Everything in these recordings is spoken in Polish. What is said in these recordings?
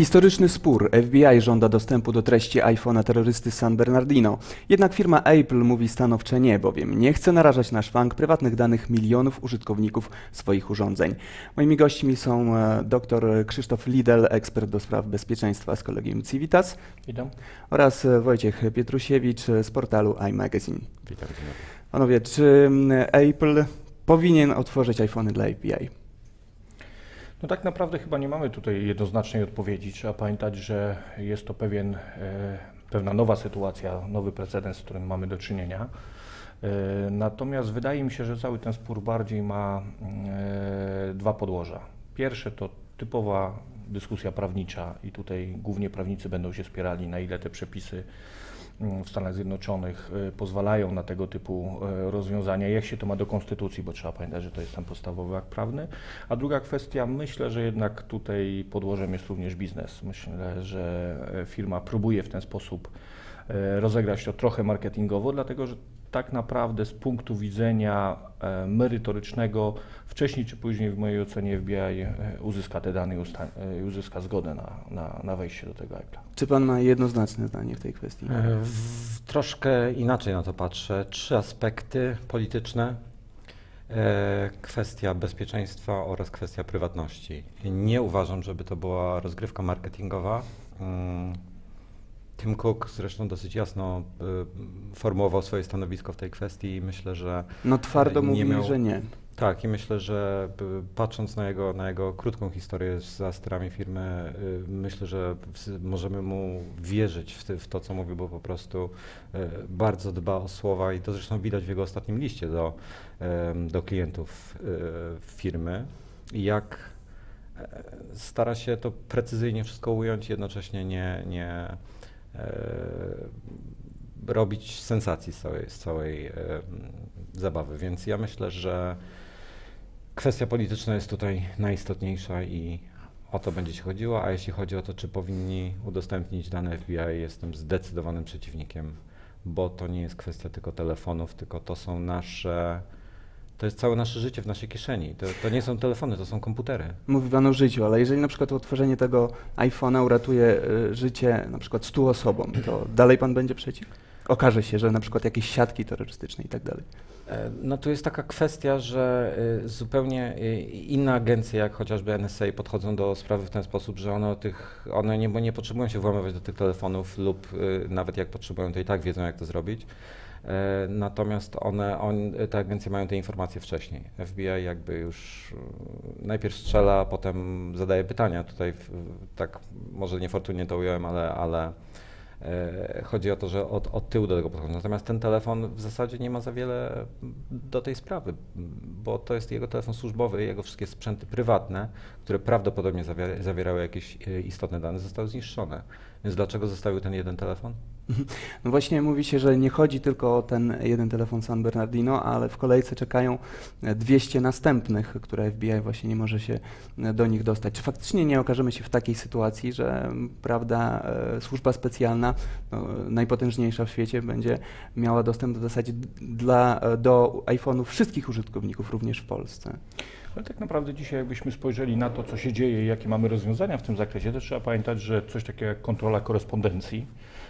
Historyczny spór. FBI żąda dostępu do treści iPhone'a terrorysty San Bernardino. Jednak firma Apple mówi stanowcze nie, bowiem nie chce narażać na szwank prywatnych danych milionów użytkowników swoich urządzeń. Moimi gośćmi są dr Krzysztof Lidel, ekspert do spraw bezpieczeństwa z Collegium Civitas. Witam. Oraz Wojciech Pietrusiewicz z portalu iMagazine. Witam. Panowie, czy Apple powinien otworzyć iPhony dla FBI? No tak naprawdę chyba nie mamy tutaj jednoznacznej odpowiedzi. Trzeba pamiętać, że jest to pewna nowa sytuacja, nowy precedens, z którym mamy do czynienia. Natomiast wydaje mi się, że cały ten spór bardziej ma dwa podłoża. Pierwsze to typowa dyskusja prawnicza i tutaj głównie prawnicy będą się spierali, na ile te przepisy w Stanach Zjednoczonych pozwalają na tego typu rozwiązania, jak się to ma do konstytucji, bo trzeba pamiętać, że to jest ten podstawowy akt prawny. A druga kwestia, myślę, że jednak tutaj podłożem jest również biznes. Myślę, że firma próbuje w ten sposób rozegrać to trochę marketingowo, dlatego że tak naprawdę z punktu widzenia merytorycznego wcześniej czy później w mojej ocenie FBI uzyska te dane i uzyska zgodę na wejście do tego Apple'a. Czy pan ma jednoznaczne zdanie w tej kwestii? Troszkę inaczej na to patrzę. 3 aspekty polityczne, kwestia bezpieczeństwa oraz kwestia prywatności. Nie uważam, żeby to była rozgrywka marketingowa. Tim Cook zresztą dosyć jasno formułował swoje stanowisko w tej kwestii i myślę, że no twardo mówi, że nie. Tak, i myślę, że patrząc na jego krótką historię za sterami firmy, myślę, że możemy mu wierzyć w to, co mówi, bo po prostu bardzo dba o słowa i to zresztą widać w jego ostatnim liście do klientów firmy, jak stara się to precyzyjnie wszystko ująć, jednocześnie nie robić sensacji z całej zabawy, więc ja myślę, że kwestia polityczna jest tutaj najistotniejsza i o to będzie się chodziło, a jeśli chodzi o to, czy powinni udostępnić dane FBI, jestem zdecydowanym przeciwnikiem, bo to nie jest kwestia tylko telefonów, tylko to jest całe nasze życie w naszej kieszeni. To nie są telefony, to są komputery. Mówi pan o życiu, ale jeżeli na przykład otworzenie tego iPhone'a uratuje życie na przykład 100 osobom, to dalej pan będzie przeciw? Okaże się, że na przykład jakieś siatki terrorystyczne i tak dalej. No tu jest taka kwestia, że zupełnie inne agencje, jak chociażby NSA, podchodzą do sprawy w ten sposób, że one nie potrzebują się włamywać do tych telefonów lub nawet jak potrzebują, to i tak wiedzą, jak to zrobić. Natomiast te agencje mają te informacje wcześniej. FBI jakby już najpierw strzela, a potem zadaje pytania. Tutaj tak może niefortunnie to ująłem, ale chodzi o to, że od tyłu do tego podchodzą. Natomiast ten telefon w zasadzie nie ma za wiele do tej sprawy, bo to jest jego telefon służbowy, jego wszystkie sprzęty prywatne, które prawdopodobnie zawierały jakieś istotne dane, zostały zniszczone. Więc dlaczego zostawił ten jeden telefon? No właśnie mówi się, że nie chodzi tylko o ten jeden telefon San Bernardino, ale w kolejce czekają 200 następnych, które FBI właśnie nie może się do nich dostać. Czy faktycznie nie okażemy się w takiej sytuacji, że prawda, służba specjalna, najpotężniejsza w świecie, będzie miała dostęp w zasadzie do iPhone'ów wszystkich użytkowników, również w Polsce? Ale tak naprawdę dzisiaj jakbyśmy spojrzeli na to, co się dzieje i jakie mamy rozwiązania w tym zakresie, to trzeba pamiętać, że coś takiego jak kontrola korespondencji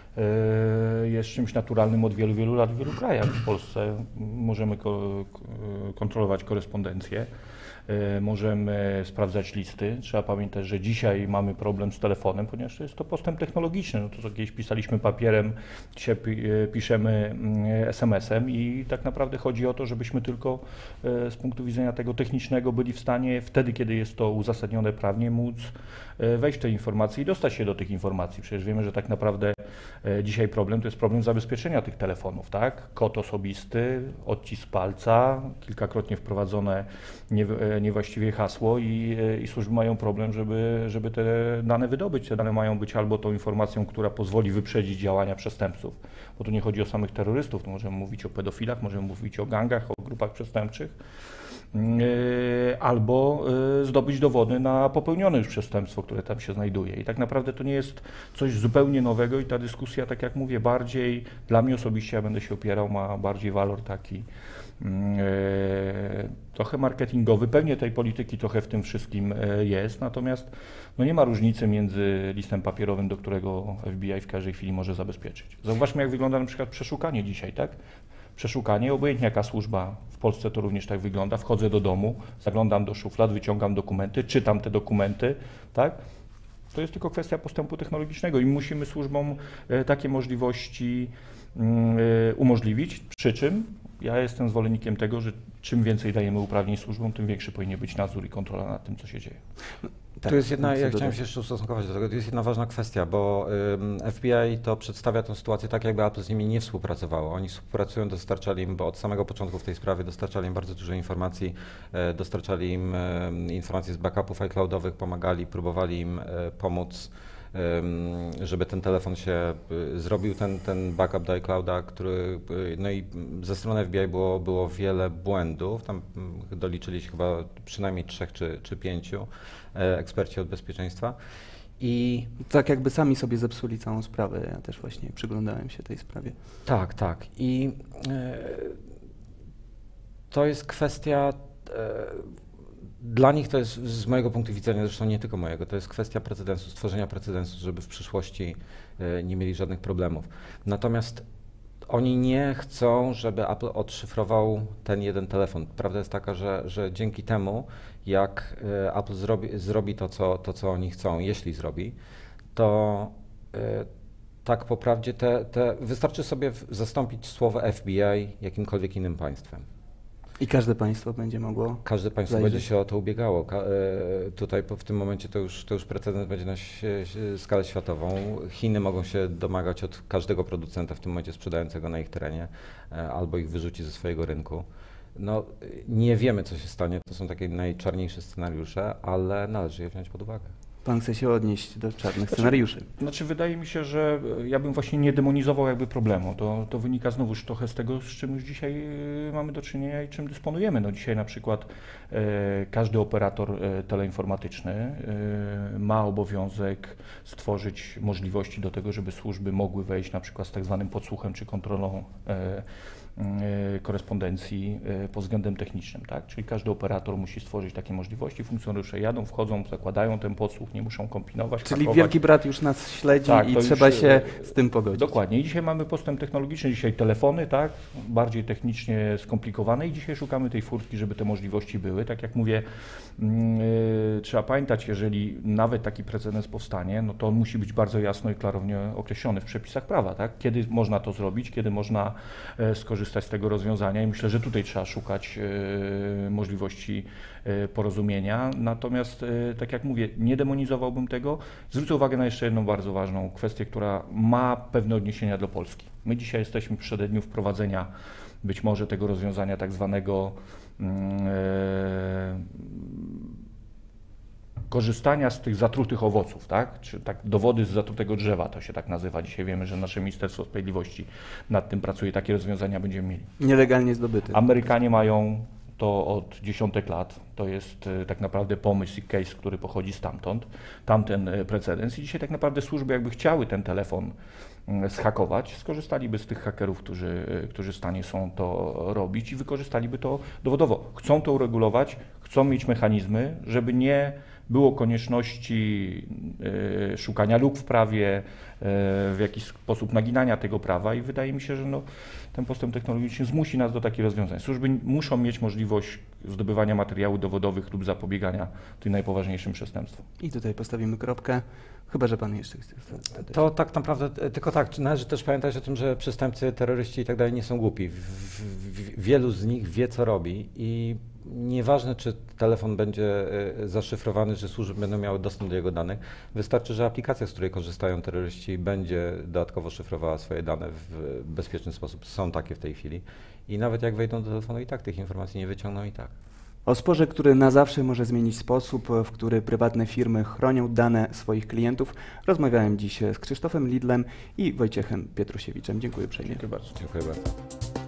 jest czymś naturalnym od wielu, wielu lat w wielu krajach. W Polsce możemy kontrolować korespondencję, możemy sprawdzać listy. Trzeba pamiętać, że dzisiaj mamy problem z telefonem, ponieważ jest to postęp technologiczny. No to co kiedyś pisaliśmy papierem, dzisiaj piszemy SMS-em i tak naprawdę chodzi o to, żebyśmy tylko z punktu widzenia tego technicznego byli w stanie wtedy, kiedy jest to uzasadnione prawnie, móc wejść w te informacje i dostać się do tych informacji. Przecież wiemy, że tak naprawdę dzisiaj problem to jest problem zabezpieczenia tych telefonów, tak? Kod osobisty, odcisk palca, kilkakrotnie wprowadzone niewłaściwie hasło i służby mają problem, żeby te dane wydobyć. Te dane mają być albo tą informacją, która pozwoli wyprzedzić działania przestępców, bo tu nie chodzi o samych terrorystów, tu możemy mówić o pedofilach, możemy mówić o gangach, o grupach przestępczych, albo zdobyć dowody na popełnione już przestępstwo, które tam się znajduje. I tak naprawdę to nie jest coś zupełnie nowego i ta dyskusja, tak jak mówię, bardziej dla mnie osobiście, ja będę się opierał, ma bardziej walor taki trochę marketingowy. Pewnie tej polityki trochę w tym wszystkim jest, natomiast no nie ma różnicy między listem papierowym, do którego FBI w każdej chwili może zabezpieczyć. Zauważmy, jak wygląda na przykład przeszukanie dzisiaj, tak? Przeszukanie, obojętnie jaka służba, w Polsce to również tak wygląda, wchodzę do domu, zaglądam do szuflad, wyciągam dokumenty, czytam te dokumenty, tak? To jest tylko kwestia postępu technologicznego i musimy służbom takie możliwości umożliwić, przy czym ja jestem zwolennikiem tego, że czym więcej dajemy uprawnień służbom, tym większy powinien być nadzór i kontrola nad tym, co się dzieje. Tak, Tu jest jedna, ja co chciałem się jeszcze ustosunkować do tego, to jest jedna ważna kwestia, bo FBI to przedstawia tę sytuację tak, jakby Apple z nimi nie współpracowało. Oni współpracują, dostarczali im, bo od samego początku w tej sprawie dostarczali im bardzo dużo informacji, dostarczali im informacje z backupów iCloudowych, pomagali, próbowali im pomóc, żeby ten telefon się zrobił, ten backup do iClouda, który, no i ze strony FBI było wiele błędów, tam doliczyli się chyba przynajmniej 3 czy 5 eksperci od bezpieczeństwa. I Tak jakby sami sobie zepsuli całą sprawę. Ja też właśnie przyglądałem się tej sprawie. tak, tak. I to jest kwestia, dla nich to jest z mojego punktu widzenia, zresztą nie tylko mojego, to jest kwestia precedensu, stworzenia precedensu, żeby w przyszłości nie mieli żadnych problemów. Natomiast oni nie chcą, żeby Apple odszyfrował ten jeden telefon. Prawda jest taka, że dzięki temu, jak Apple zrobi to, co oni chcą, jeśli zrobi, to tak po prawdzie wystarczy sobie zastąpić słowo FBI jakimkolwiek innym państwem. I każde państwo będzie mogło. Każde państwo zajrzeć. będzie się o to ubiegało. Tutaj w tym momencie to już precedens będzie na skalę światową. Chiny mogą się domagać od każdego producenta w tym momencie sprzedającego na ich terenie, albo ich wyrzuci ze swojego rynku. No, nie wiemy, co się stanie, to są takie najczarniejsze scenariusze, ale należy je wziąć pod uwagę. Pan chce się odnieść do czarnych scenariuszy. Znaczy wydaje mi się, że ja bym właśnie nie demonizował jakby problemu. To wynika znowuż trochę z tego, z czym już dzisiaj mamy do czynienia i czym dysponujemy. No dzisiaj na przykład każdy operator teleinformatyczny ma obowiązek stworzyć możliwości do tego, żeby służby mogły wejść na przykład z tak zwanym podsłuchem czy kontrolą korespondencji pod względem technicznym, tak? Czyli każdy operator musi stworzyć takie możliwości, funkcjonariusze jadą, wchodzą, zakładają ten podsłuch, nie muszą kombinować, Czyli hakować. Wielki Brat już nas śledzi Tak, i to trzeba już, się z tym pogodzić. Dokładnie. I dzisiaj mamy postęp technologiczny, dzisiaj telefony, tak, bardziej technicznie skomplikowane i dzisiaj szukamy tej furtki, żeby te możliwości były. Tak jak mówię, trzeba pamiętać, jeżeli nawet taki precedens powstanie, no to on musi być bardzo jasno i klarownie określony w przepisach prawa, tak? Kiedy można to zrobić, kiedy można skorzystać z tego rozwiązania i myślę, że tutaj trzeba szukać możliwości porozumienia. Natomiast, tak jak mówię, nie demonizowałbym tego. Zwrócę uwagę na jeszcze jedną bardzo ważną kwestię, która ma pewne odniesienia do Polski. My dzisiaj jesteśmy w przededniu wprowadzenia być może tego rozwiązania tak zwanego korzystania z tych zatrutych owoców, tak? Czy tak dowody z zatrutego drzewa, to się tak nazywa. Dzisiaj wiemy, że nasze Ministerstwo Sprawiedliwości nad tym pracuje, takie rozwiązania będziemy mieli. Nielegalnie zdobyty. Amerykanie mają to od dziesiątek lat. To jest tak naprawdę pomysł i case, który pochodzi stamtąd, tamten precedens. I dzisiaj tak naprawdę służby jakby chciały ten telefon zhakować, skorzystaliby z tych hakerów, którzy w stanie są to robić i wykorzystaliby to dowodowo. Chcą to uregulować, chcą mieć mechanizmy, żeby nie było konieczności szukania luk w prawie, w jakiś sposób naginania tego prawa i wydaje mi się, że no, ten postęp technologiczny zmusi nas do takich rozwiązań. Służby muszą mieć możliwość zdobywania materiałów dowodowych lub zapobiegania tym najpoważniejszym przestępstwom. I tutaj postawimy kropkę, chyba że pan jeszcze chce. To tak naprawdę, tylko tak, należy też pamiętać o tym, że przestępcy, terroryści i tak dalej nie są głupi. Wielu z nich wie, co robi i nieważne, czy telefon będzie zaszyfrowany, że służby będą miały dostęp do jego danych, wystarczy, że aplikacja, z której korzystają terroryści, będzie dodatkowo szyfrowała swoje dane w bezpieczny sposób. Są takie w tej chwili i nawet jak wejdą do telefonu i tak tych informacji nie wyciągną i tak. O sporze, który na zawsze może zmienić sposób, w który prywatne firmy chronią dane swoich klientów, rozmawiałem dziś z Krzysztofem Lidlem i Wojciechem Pietrusiewiczem. Dziękuję uprzejmie. Dziękuję bardzo. Dziękuję bardzo.